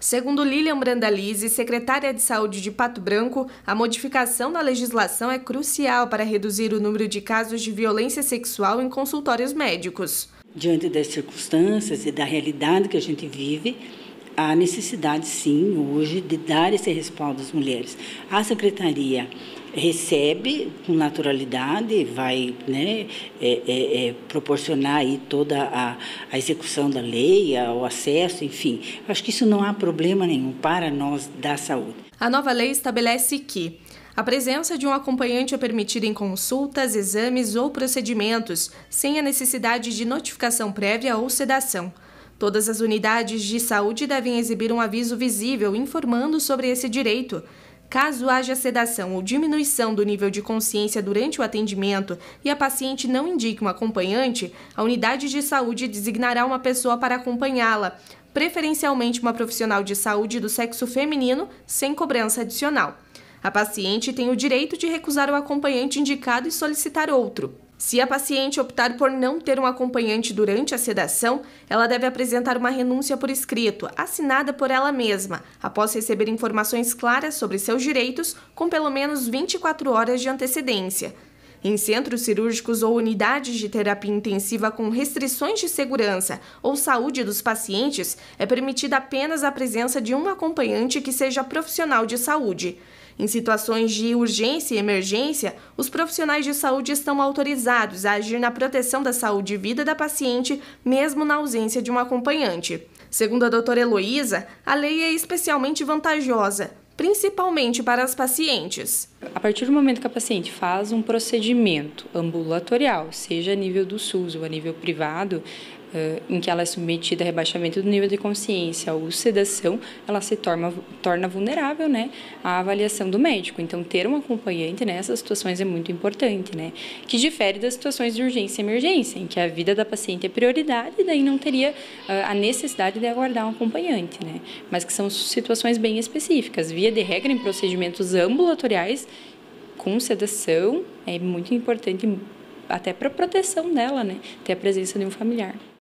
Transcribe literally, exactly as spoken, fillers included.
Segundo Lilian Brandalize, secretária de Saúde de Pato Branco, a modificação da legislação é crucial para reduzir o número de casos de violência sexual em consultórios médicos. Diante das circunstâncias e da realidade que a gente vive, há necessidade, sim, hoje, de dar esse respaldo às mulheres. A Secretaria recebe com naturalidade, vai né, é, é, é, proporcionar aí toda a, a execução da lei, o acesso, enfim. Acho que isso não há problema nenhum para nós da saúde. A nova lei estabelece que a presença de um acompanhante é permitida em consultas, exames ou procedimentos, sem a necessidade de notificação prévia ou sedação. Todas as unidades de saúde devem exibir um aviso visível informando sobre esse direito. Caso haja sedação ou diminuição do nível de consciência durante o atendimento e a paciente não indique um acompanhante, a unidade de saúde designará uma pessoa para acompanhá-la, preferencialmente uma profissional de saúde do sexo feminino, sem cobrança adicional. A paciente tem o direito de recusar o acompanhante indicado e solicitar outro. Se a paciente optar por não ter um acompanhante durante a sedação, ela deve apresentar uma renúncia por escrito, assinada por ela mesma, após receber informações claras sobre seus direitos, com pelo menos vinte e quatro horas de antecedência. Em centros cirúrgicos ou unidades de terapia intensiva com restrições de segurança ou saúde dos pacientes, é permitida apenas a presença de um acompanhante que seja profissional de saúde. Em situações de urgência e emergência, os profissionais de saúde estão autorizados a agir na proteção da saúde e vida da paciente, mesmo na ausência de um acompanhante. Segundo a doutora Heloísa, a lei é especialmente vantajosa, principalmente para as pacientes. A partir do momento que a paciente faz um procedimento ambulatorial, seja a nível do SUS ou a nível privado, em que ela é submetida a rebaixamento do nível de consciência ou sedação, ela se torna, torna vulnerável, né, à avaliação do médico. Então, ter um acompanhante nessas situações é muito importante, né, que difere das situações de urgência e emergência, em que a vida da paciente é prioridade e daí não teria uh, a necessidade de aguardar um acompanhante, né, mas que são situações bem específicas. Via de regra, em procedimentos ambulatoriais, com sedação, é muito importante, até para a proteção dela, né, ter a presença de um familiar.